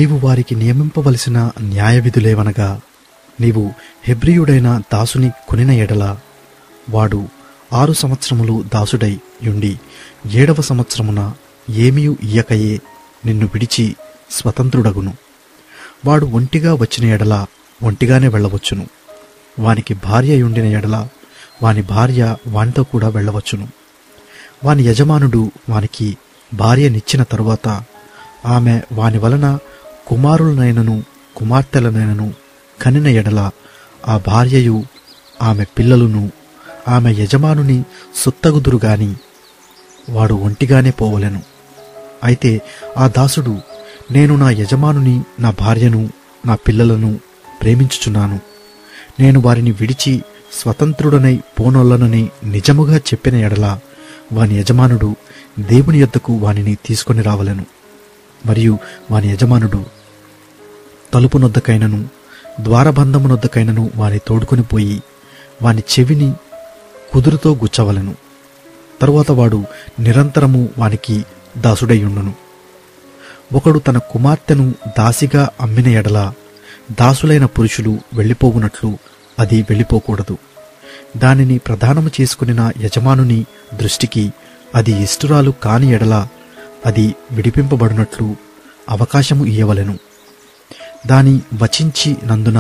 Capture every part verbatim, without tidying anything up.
నీవు వారికి నియమింపవలసిన న్యాయవిధులేవనగా, నీవు హెబ్రీయుడైన దాసుని కొనిన ఎడల వాడు ఆరు సంవత్సరములు దాసుడై యుండి ఏడవ సంవత్సరమున ఏమీ ఇయ్యకయే నిన్ను విడిచి స్వతంత్రుడగును. వాడు ఒంటిగా వచ్చిన ఎడల ఒంటిగానే వెళ్ళవచ్చును. వానికి భార్య యుండిన ఎడల వాని భార్య వానితో కూడా వెళ్ళవచ్చును. వాని యజమానుడు వానికి భార్యనిచ్చిన తరువాత ఆమె వాని వలన కుమారులనైనను కుమార్తెలనైనను కనిన ఎడల ఆ భార్యయు ఆమె పిల్లలును ఆమె యజమానుని సొత్తగుదురు గాని వాడు ఒంటిగానే పోవలెను. అయితే ఆ దాసుడు, నేను నా యజమానుని, నా భార్యను, నా పిల్లలను ప్రేమించుచున్నాను, నేను వారిని విడిచి స్వతంత్రుడనై పోనొల్లనని నిజముగా చెప్పిన ఎడల వాని యజమానుడు దేవుని యొద్దకు వానిని తీసుకొని రావలెను. మరియు వాని యజమానుడు తలుపునొద్దకైనను ద్వారబంధమునొద్దకైనను వాని తోడుకొని పోయి వాని చెవిని కుదురుతో గుచ్చవలెను. తరువాత వాడు నిరంతరము వానికి దాసుడైయుండును. ఒకడు తన కుమార్తెను దాసిగా అమ్మిన ఎడల దాసులైన పురుషులు వెళ్ళిపోవునట్లు అది వెళ్ళిపోకూడదు. దానిని ప్రదానము చేసుకునిన యజమానుని దృష్టికి అది ఇష్టురాలు కాని ఎడల అది విడిపింపబడినట్లు అవకాశము ఇయ్యవలెను. దాని వచించి నందున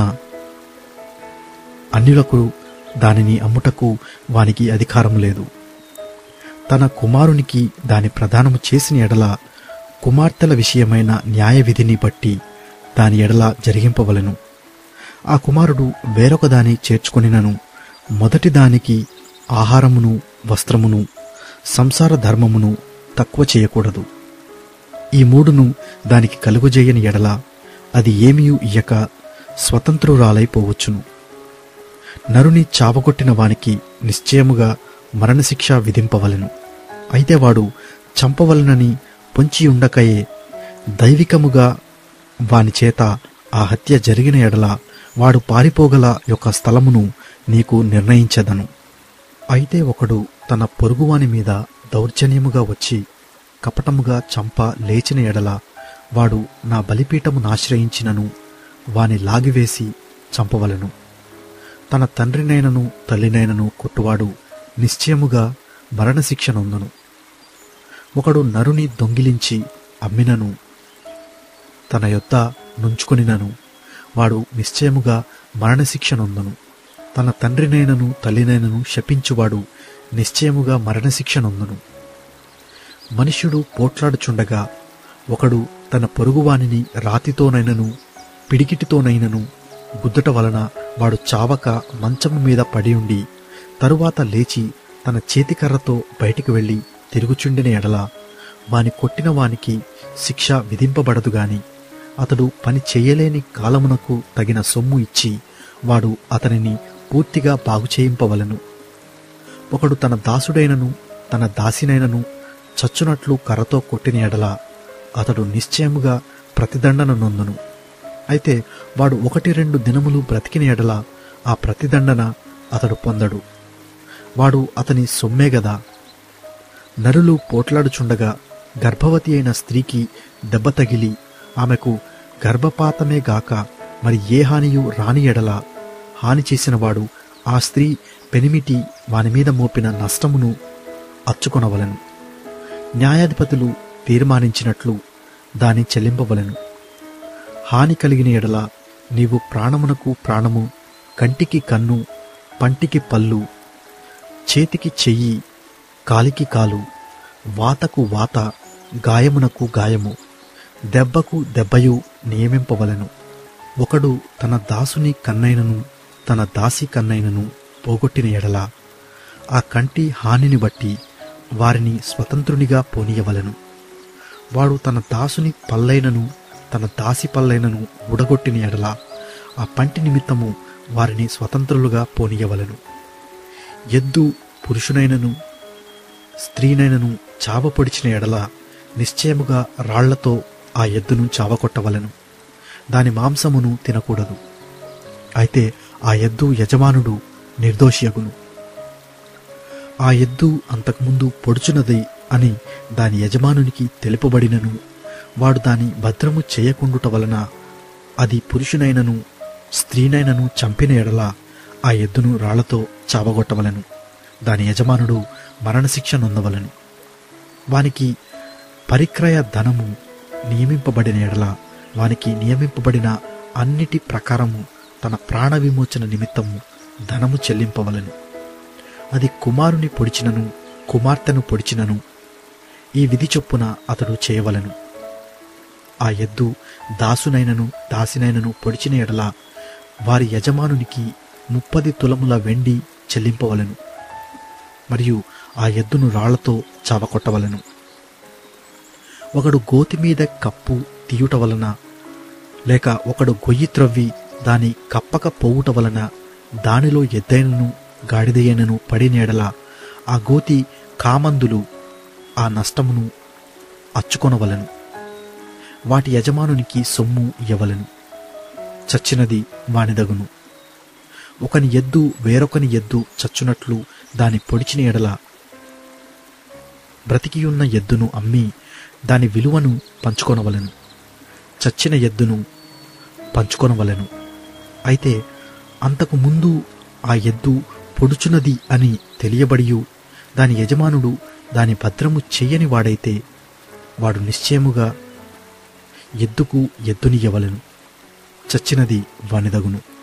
అన్యులకు దానిని అమ్ముటకు వానికి అధికారము లేదు. తన కుమారునికి దాని ప్రదానము చేసిన ఎడల కుమార్తెల విషయమైన న్యాయ విధిని బట్టి దాని ఎడల జరిగింపవలెను. ఆ కుమారుడు వేరొక దాని చేర్చుకొనినను మొదటి దానికి ఆహారమును వస్త్రమును సంసార ధర్మమును తక్కువ చేయకూడదు. ఈ మూడును దానికి కలుగుజేయని ఎడల అది ఏమీయూ ఇయ్యక స్వతంత్రురాలైపోవచ్చును. నరుని చావగొట్టిన వానికి నిశ్చయముగా మరణశిక్ష విధింపవలెను. అయితే వాడు చంపవలనని పొంచియుండకయే దైవికముగా వాని చేత ఆ హత్య జరిగిన ఎడల వాడు పారిపోగల యొక్క స్థలమును నీకు నిర్ణయించెదను. అయితే ఒకడు తన పొరుగువాని మీద దౌర్జన్యముగా వచ్చి కపటముగా చంప లేచిన ఎడల వాడు నా బలిపీఠమునాశ్రయించినను వాని లాగివేసి చంపవలెను. తన తండ్రినైనను తల్లినైనను కొట్టువాడు నిశ్చయముగా మరణశిక్ష నొందును. ఒకడు నరుని దొంగిలించి అమ్మినను తన యొద్ద నుంచుకొనినను వాడు నిశ్చయముగా మరణశిక్ష నొందును. తన తండ్రినైనను తల్లినైనను శపించువాడు నిశ్చయముగా మరణశిక్ష నొందును. మనుష్యుడు పోట్లాడుచుండగా ఒకడు తన పొరుగువానిని రాతితోనైనను పిడికిటితోనైనను గుద్దుట వలన వాడు చావక మంచము మీద పడియుండి తరువాత లేచి తన చేతికర్రతో బయటికి వెళ్లి తిరుగుచుండిన ఎడల వాని కొట్టిన వానికి శిక్ష విధింపబడదు గాని అతడు పని చెయ్యలేని కాలమునకు తగిన సొమ్ము ఇచ్చి వాడు అతనిని పూర్తిగా బాగుచేయింపవలెను. ఒకడు తన దాసుడైనను తన దాసినైనను చచ్చునట్లు కర్రతో కొట్టిన ఎడల అతడు నిశ్చయముగా ప్రతిదండన నొందును. అయితే వాడు ఒకటి రెండు దినములు బ్రతికిన ఎడల ఆ ప్రతిదండన అతడు పొందడు. వాడు అతని సొమ్మే గదా. నరులు పోట్లాడుచుండగా గర్భవతి అయిన స్త్రీకి దెబ్బ తగిలి ఆమెకు గర్భపాతమే గాక మరి ఏ హానియు రాని ఎడల హాని చేసినవాడు ఆ స్త్రీ పెనిమిటి వానిమీద మోపిన నష్టమును అచ్చుకొనవలెను. న్యాయాధిపతులు తీర్మానించినట్లు దాని చెల్లింపవలెను. హాని కలిగిన ఎడల నీవు ప్రాణమునకు ప్రాణము, కంటికి కన్ను, పంటికి పళ్ళు, చేతికి చెయ్యి, కాలికి కాలు, వాతకు వాత, గాయమునకు గాయము, దెబ్బకు దెబ్బయు నియమింపవలెను. ఒకడు తన దాసుని కన్నైనను తన దాసి కన్నైనను పోగొట్టిన ఎడల ఆ కంటి హానిని బట్టి వారిని స్వతంత్రునిగా పోనీయవలెను. వాడు తన దాసుని పల్లైనను తన దాసి పల్లైనను ఊడగొట్టిన ఎడల ఆ పంటి నిమిత్తము వారిని స్వతంత్రులుగా పోనీయవలెను. ఎద్దు పురుషునైనను స్త్రీనైనను చావపొడిచిన ఎడల నిశ్చయముగా రాళ్లతో ఆ ఎద్దును చావకొట్టవలెను. దాని మాంసమును తినకూడదు. అయితే ఆ ఎద్దు యజమానుడు నిర్దోషియగును. ఆ ఎద్దు అంతకుముందు పొడుచున్నది అని దాని యజమానునికి తెలుపబడినను వాడు దాని భద్రము చేయకుండుట వలన అది పురుషునైనను స్త్రీనైనను చంపిన ఎడల ఆ ఎద్దును రాళ్లతో చావగొట్టవలను. దాని యజమానుడు మరణశిక్ష నొందవలను. వానికి పరిక్రయ ధనము నియమింపబడిన ఎడల వానికి నియమింపబడిన అన్నిటి ప్రకారము తన ప్రాణ విమోచన నిమిత్తము ధనము చెల్లింపవలను. అది కుమారుని పొడిచినను కుమార్తెను పొడిచినను ఈ విధి చొప్పున అతడు చేయవలను. ఆ ఎద్దు దాసునైనను దాసినైనను పొడిచిన ఎడల వారి యజమానునికి ముప్పది తులముల వెండి చెల్లింపవలను మరియు ఆ ఎద్దును రాళ్లతో చావకొట్టవలను. ఒకడు గోతి మీద కప్పు తీయుట వలన లేక ఒకడు గొయ్యి త్రవ్వి దాని కప్పక పోవుట వలన దానిలో ఎద్దైనను గాడిదయ్యనను పడిన ఎడల ఆ గోతి కామందులు ఆ నష్టమును అచ్చుకొనవలను. వాటి యజమానునికి సొమ్ము ఇయ్యవలను. చచ్చినది వానిదగును. ఒకని ఎద్దు వేరొకని ఎద్దు చచ్చునట్లు దాని పొడిచిన ఎడల బ్రతికియున్న ఎద్దును అమ్మి దాని విలువను పంచుకొనవలను. చచ్చిన ఎద్దును పంచుకొనవలను. అయితే అంతకు ముందు ఆ ఎద్దు పొడుచున్నది అని తెలియబడియు దాని యజమానుడు దాని భద్రము చెయ్యని వాడైతే వాడు నిశ్చయముగా ఎద్దుకు ఎద్దునియ్యవలను. చచ్చినది వానిదగును.